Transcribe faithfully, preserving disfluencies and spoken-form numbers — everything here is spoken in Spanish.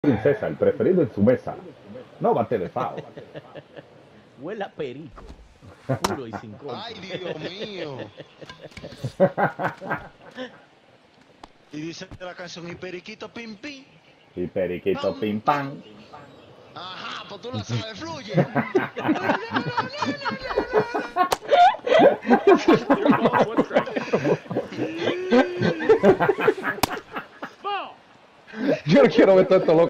princesa, el preferido en su mesa. No bate de fao. Huele a perico. Puro y sin corte. Ay, Dios mío. Y dice la canción y periquito pim pim. Y periquito pim pam. Ajá, pues tú la sabes, fluye. Yo no quiero ver todo esto loco.